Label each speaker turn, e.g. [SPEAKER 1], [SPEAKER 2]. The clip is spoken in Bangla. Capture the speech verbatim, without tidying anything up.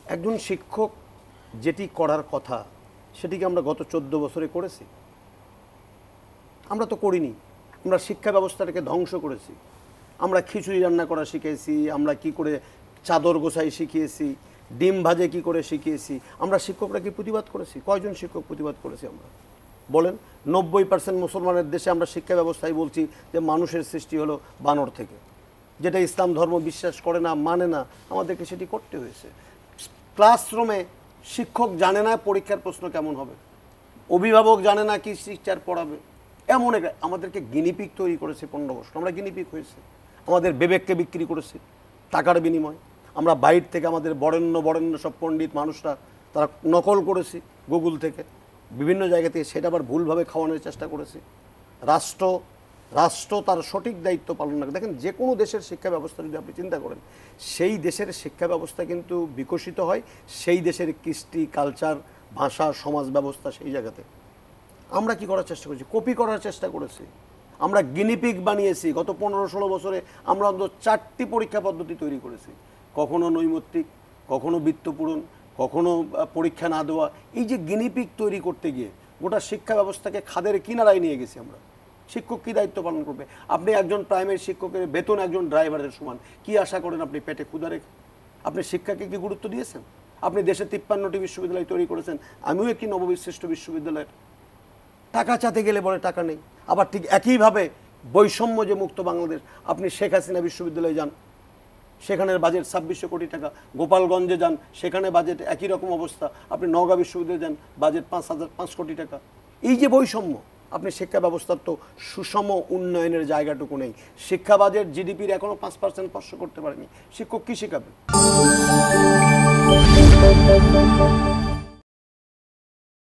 [SPEAKER 1] একজন শিক্ষক যেটি করার কথা সেটিকে আমরা গত চোদ্দ বছরে করেছি? আমরা তো করিনি। আমরা শিক্ষা ব্যবস্থাটাকে ধ্বংস করেছি। আমরা খিচুড়ি রান্না করা শিখেছি, আমরা কি করে চাদর গোছাই শিখিয়েছি, ডিম ভাজে কি করে শিখিয়েছি। আমরা শিক্ষকরা কি প্রতিবাদ করেছি? কয়জন শিক্ষক প্রতিবাদ করেছি আমরা? বলেন। নব্বই পার্সেন্ট মুসলমানের দেশে আমরা শিক্ষা ব্যবস্থায় বলছি যে মানুষের সৃষ্টি হলো বানর থেকে, যেটা ইসলাম ধর্ম বিশ্বাস করে না, মানে না, আমাদেরকে সেটি করতে হয়েছে। ক্লাসরুমে শিক্ষক জানে না পরীক্ষার প্রশ্ন কেমন হবে, অভিভাবক জানে না কি টিচার পড়াবে, এমন একটা আমাদেরকে গিনিপিক তৈরি করেছে। পনেরো বছর আমরা গিনিপিক হয়েছে, আমাদের বিবেককে বিক্রি করেছি টাকার বিনিময়। আমরা বাইর থেকে আমাদের বরেণ্য বরেণ্য সব পণ্ডিত মানুষরা তারা নকল করেছি গুগল থেকে, বিভিন্ন জায়গা থেকে, সেটা আবার ভুলভাবে খাওয়ানোর চেষ্টা করেছি। রাষ্ট্র রাষ্ট্র তার সঠিক দায়িত্ব পালন না। দেখেন, যে কোনো দেশের শিক্ষা ব্যবস্থা যদি আপনি চিন্তা করেন, সেই দেশের শিক্ষা ব্যবস্থা কিন্তু বিকশিত হয় সেই দেশের কৃষ্টি, কালচার, ভাষা, সমাজ ব্যবস্থা সেই জায়গাতে। আমরা কি করার চেষ্টা করেছি? কপি করার চেষ্টা করেছি। আমরা গিনিপিক বানিয়েছি। গত পনেরো ষোলো বছরে আমরা অন্তত চারটি পরীক্ষা পদ্ধতি তৈরি করেছি। কখনো নৈমিত্তিক, কখনো বৃত্তপূরণ, কখনো পরীক্ষা না দেওয়া। এই যে গিনিপিক তৈরি করতে গিয়ে গোটা শিক্ষা ব্যবস্থাকে খাদের কিনারায় নিয়ে গেছি আমরা। শিক্ষক কী দায়িত্ব পালন করবে? আপনি একজন প্রাইমারি শিক্ষকের বেতন একজন ড্রাইভারের সমান। কি আশা করেন আপনি পেটে ক্ষুধা রেখে? আপনি শিক্ষাকে কি গুরুত্ব দিয়েছেন? আপনি দেশে তিপ্পান্নটি বিশ্ববিদ্যালয় তৈরি করেছেন, আমিও একটি নববিশিষ্ট বিশ্ববিদ্যালয়ের। টাকা চাতে গেলে বলে টাকা নেই। আবার ঠিক একইভাবে বৈষম্য যে মুক্ত বাংলাদেশ, আপনি শেখ হাসিনা বিশ্ববিদ্যালয়ে যান, সেখানের বাজেট ছাব্বিশশো কোটি টাকা। গোপালগঞ্জে যান, সেখানে বাজেট একই রকম অবস্থা। আপনি নওগাঁ বিশ্ববিদ্যালয়ে যান, বাজেট পাঁচ হাজার পাঁচ কোটি টাকা। এই যে বৈষম্য, আপনি শিক্ষা ব্যবস্থার তো সুষম উন্নয়নের জায়গাটুকু নেই। শিক্ষা বাজেট জিডিপির এখনও পাঁচ পার্সেন্ট স্পর্শ করতে পারেনি। শিক্ষক কী শেখাবে?